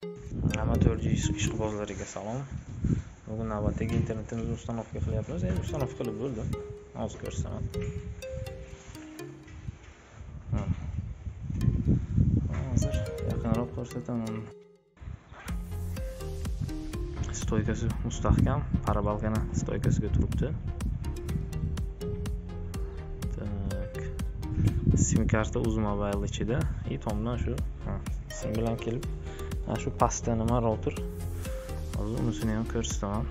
Amatör ishqibozlariga salom. Bugun navbatdagi internetimizni ustanovka qilyapmiz. Endi ustanovka qilib bo'ldim. Hozir ko'rsataman. Hozir yaqinroq ko'rsataman. Stoykasi mustahkam, parabalkani stoykasiga turibdi. Tak. SIM karta Uzmobile ichida. Tomdan shu sim bilan kelib, shu pastda nima router. Hozir unisini ham ko'rsataman.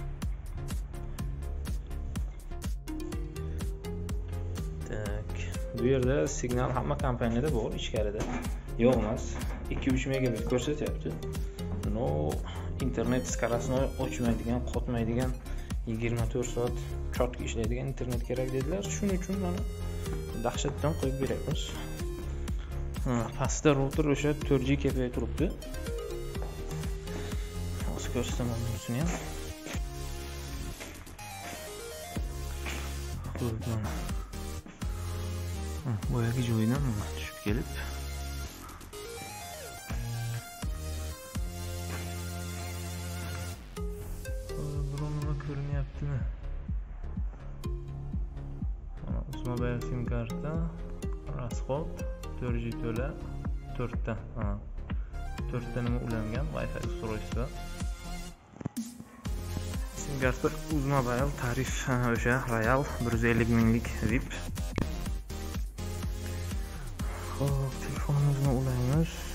Tak. Bu yerda signal hamma kompaniyada bor, ichkarida. Yo'q emas. 2-3 megabit ko'rsatyapti. No internet skarasini ochmaydigan, qotmaydigan 24 soat chotki ishlaydigan internet kerak dedilar. Shuning uchun mana dahshatdan qo'yib beryapmiz. Pastda router o'sha 4G kepay turibdi. Hozir ko'rsataman bunisini ham. Boyagi joyidan tushib kelib ko'rinyaptimi? Uzmobile sim karta, rasxod, 4G to'la, 4ta. 4ta nima ulangan Wi-Fi ustroyство. Sim karta Uzmobile tarif o'sha Royal 150 minglik VIP. Xo'p, telefonimizni ulaymiz.